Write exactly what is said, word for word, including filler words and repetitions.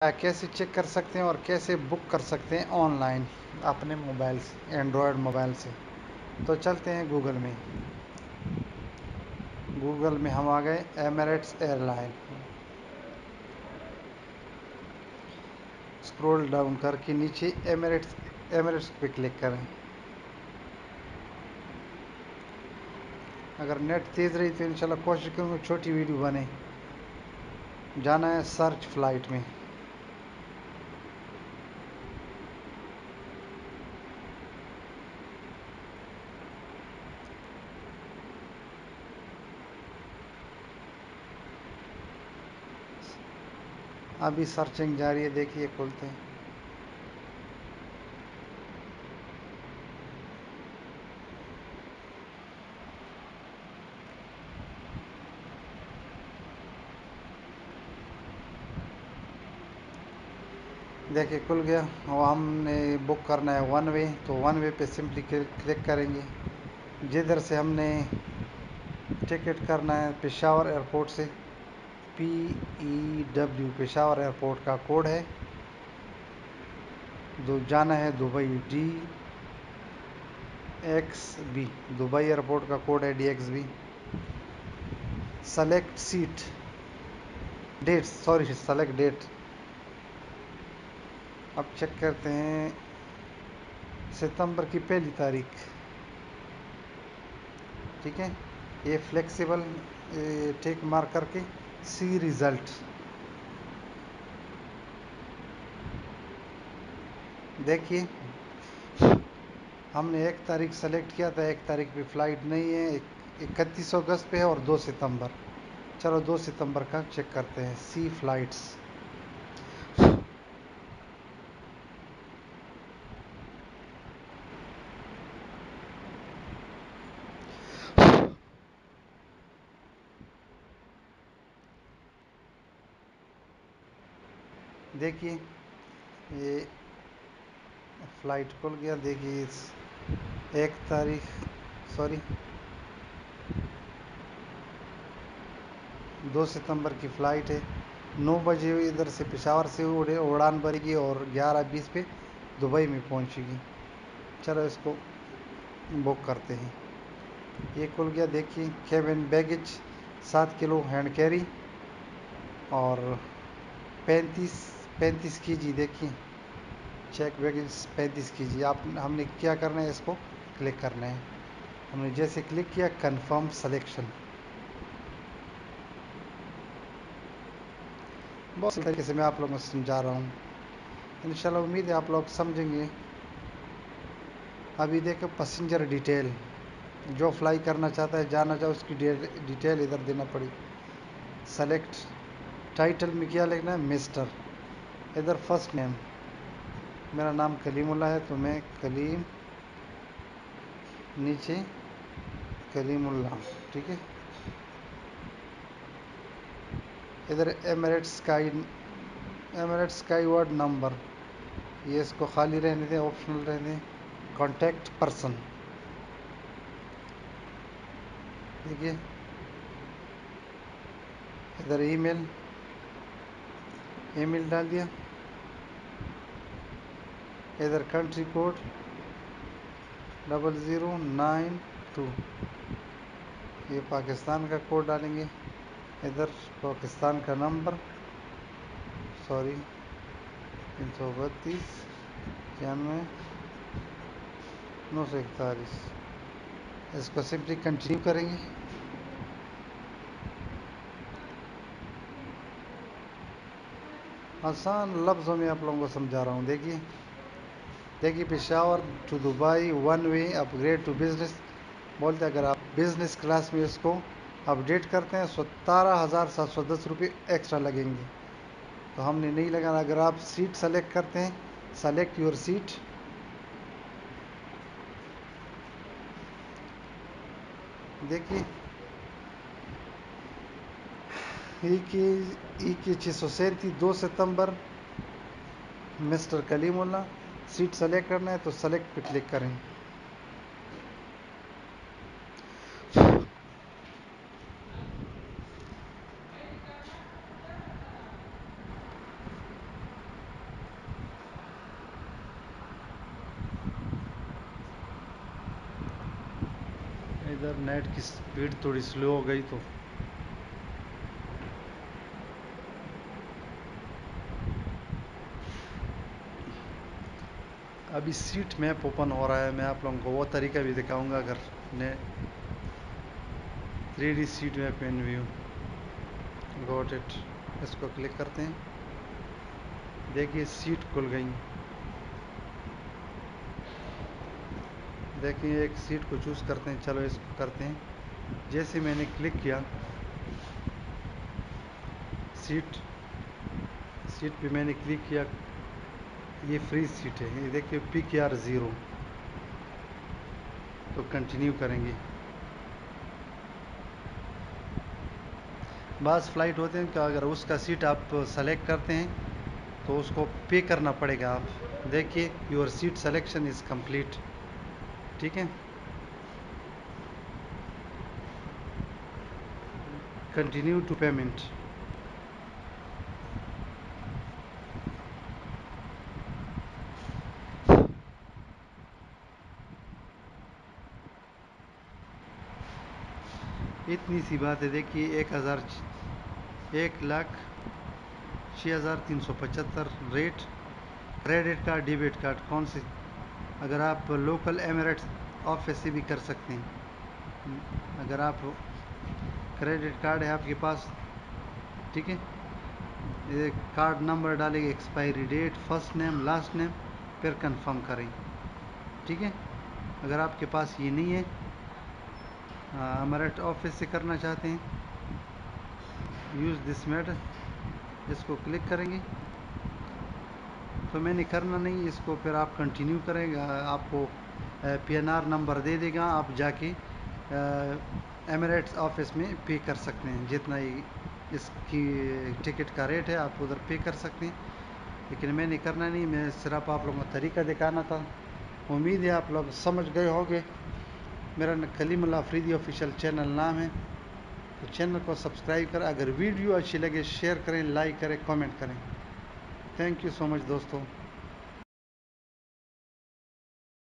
कैसे चेक कर सकते हैं और कैसे बुक कर सकते हैं ऑनलाइन अपने मोबाइल से, एंड्रॉयड मोबाइल से। तो चलते हैं गूगल में। गूगल में हम आ गए एमिरेट्स एयरलाइन। स्क्रॉल डाउन करके नीचे एमिरेट्स एमिरेट्स पे क्लिक करें। अगर नेट तेज़ रही तो इंशाल्लाह कोशिश करूँगा छोटी वीडियो बने। जाना है सर्च फ्लाइट में। अभी सर्चिंग जारी है, देखिए खोलते हैं। देखिए खुल गया। और हमने बुक करना है वन वे, तो वन वे पे सिंपली क्लिक करेंगे। जिधर से हमने टिकट करना है पेशावर एयरपोर्ट से, P E W Peshawar airport का कोड है। जो जाना है Dubai, D X B, Dubai airport का कोड है D X B. Select seat date, sorry select date. अब चेक करते हैं सितंबर की पहली तारीख। ठीक है, ये फ्लेक्सिबल टिक मार्क करके सी रिजल्ट। देखिए हमने एक तारीख सेलेक्ट किया था, एक तारीख पे फ्लाइट नहीं है, इकतीस अगस्त पे है और दो सितंबर। चलो दो सितंबर का चेक करते हैं, सी फ्लाइट्स। देखिए ये फ्लाइट खुल गया। देखिए इस एक तारीख, सॉरी दो सितंबर की फ़्लाइट है। नौ बजे इधर से पेशावर से उड़े उड़ान भरेगी और ग्यारह बीस पे दुबई में पहुंचेगी। चलो इसको बुक करते हैं। ये खुल गया। देखिए केबिन बैगेज सात किलो हैंड कैरी और पैंतीस पैंतीस के जी। देखिए चेक बैगेज पैंतीस के जी। आप हमने क्या करना है, इसको क्लिक करना है। हमने जैसे क्लिक किया कंफर्म सिलेक्शन। बहुत अच्छी तरीके से मैं आप लोगों को समझा रहा हूँ, इंशाल्लाह उम्मीद है आप लोग समझेंगे। अभी देखो पैसेंजर डिटेल, जो फ्लाई करना चाहता है, जाना चाहे उसकी डिटेल इधर देना पड़ी। सेलेक्ट टाइटल में क्या लिखना है, मिस्टर। इधर फर्स्ट नेम, मेरा नाम कलीमुल्ला है तो मैं कलीम, नीचे कलीमुल्ला। ठीक है, इधर Emirates sky, Emirates sky word number, ये इसको खाली रहने दें, ऑप्शनल रहने दें। कॉन्टैक्ट पर्सन, देखिए इधर ईमेल, ईमेल डाल दिया। इधर country code double zero nine two, ये पाकिस्तान का कोड डालेंगे। इधर पाकिस्तान का नंबर, सॉरी तीन सौ बत्तीस छियानवे नौ सौ इकतालीस। इसको सिंपली कंटिन्यू करेंगे। आसान लफ्ज़ों में आप लोगों को समझा रहा हूँ। देखिए देखिए Peshawar to Dubai one way upgrade to business. बोलते अगर आप बिजनेस क्लास में इसको अपडेट करते हैं सतारह हज़ार सात सौ दस रुपये एक्स्ट्रा लगेंगे, तो हमने नहीं लगाना। अगर आप सीट सेलेक्ट करते हैं, सेलेक्ट योर सीट, देखिए ई की ई की छः सौ सैंतीस, दो सितंबर, मिस्टर कलीमुल्ला। सीट सेलेक्ट करना है तो सेलेक्ट पे क्लिक करें। इधर नेट की स्पीड थोड़ी स्लो हो गई तो अभी सीट मैप ओपन हो रहा है। मैं आप लोगों को वो तरीका भी दिखाऊंगा अगर ने three D seat map in view. Got it. इसको क्लिक करते हैं। देखिए सीट खुल गई। देखिए एक सीट को चूज़ करते हैं। चलो इसको करते हैं। जैसे मैंने क्लिक किया सीट सीट पे मैंने क्लिक किया, ये फ्री सीट है। ये देखिए पी के आर ज़ीरो। तो कंटिन्यू करेंगे। बस फ्लाइट होते हैं कि अगर उसका सीट आप सेलेक्ट करते हैं तो उसको पे करना पड़ेगा। आप देखिए your seat selection is complete. ठीक है, कंटिन्यू टू पेमेंट। इतनी सी बात है। देखिए एक हज़ार एक लाख छः हज़ार तीन सौ पचहत्तर rate. Credit card debit card कौन सी, अगर आप लोकल एमिरेट्स ऑफिस से भी कर सकते हैं। अगर आप क्रेडिट कार्ड है आपके पास, ठीक है, ये कार्ड नंबर डालेंगे, expiry date, first name last name, फिर कंफर्म करें। ठीक है, अगर आपके पास ये नहीं है, एमिरेट ऑफिस से करना चाहते हैं, यूज़ दिस मेथड, इसको क्लिक करेंगे। तो मैंने करना नहीं इसको, फिर आप कंटिन्यू करेंगे। आपको पी एन आर नंबर दे देगा, आप जाके एमिरेट्स ऑफिस में पे कर सकते हैं। जितना ही इसकी टिकट का रेट है आप उधर पे कर सकते हैं। लेकिन मैंने करना नहीं, मैं सिर्फ आप लोगों को तरीका दिखाना था। उम्मीद है आप लोग समझ गए होंगे। मेरा कलीमुल्लाह अफरीदी ऑफिशियल चैनल नाम है, तो चैनल को सब्सक्राइब करें। अगर वीडियो अच्छी लगे शेयर करें, लाइक करें, कमेंट करें। थैंक यू सो मच दोस्तों।